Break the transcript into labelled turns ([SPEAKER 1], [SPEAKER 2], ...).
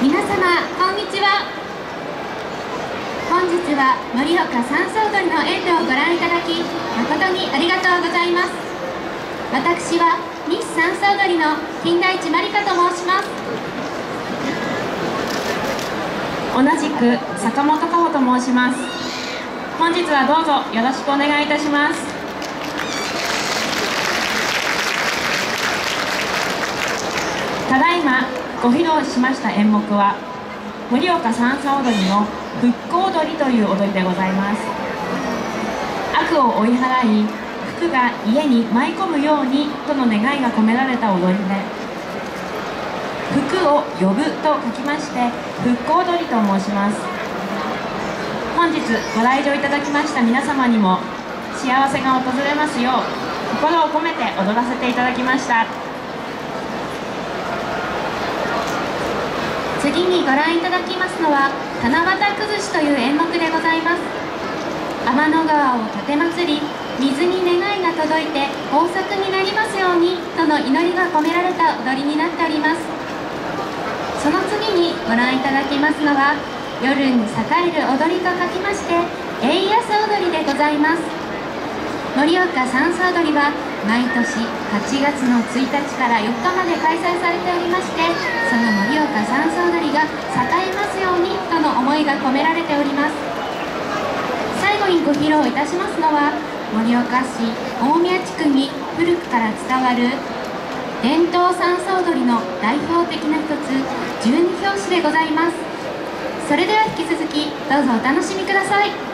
[SPEAKER 1] 皆様こんにちは。本日は盛岡三叉踊りの演舞をご覧いただき誠にありがとうございます。私はミス三叉踊りの金田一まりかと申します。
[SPEAKER 2] 同じく坂本佳穂と申します。本日はどうぞよろしくお願いいたします。ただいまご披露しました演目は盛岡三叉踊りの復興踊りという踊りでございます。悪を追い払い福が家に舞い込むようにとの願いが込められた踊りで、福を呼ぶと書きまして復興踊りと申します。本日ご来場いただきました皆様にも幸せが訪れますよう心を込めて踊らせていただきました。
[SPEAKER 1] 次にご覧いただきますのは七夕崩しという演目でございます。天の川を立て祭り、水に願いが届いて豊作になりますようにとの祈りが込められた踊りになっております。その次にご覧いただきますのは夜に栄える踊りと書きましてエイヤス踊りでございます。盛岡三叉踊りは毎年8月の1日から4日まで開催されておりまして、その盛岡三叉踊りが栄えますようにとの思いが込められております。最後にご披露いたしますのは盛岡市大宮地区に古くから伝わる伝統三叉踊りの代表的な一つ十二拍子でございます。それでは引き続きどうぞお楽しみください。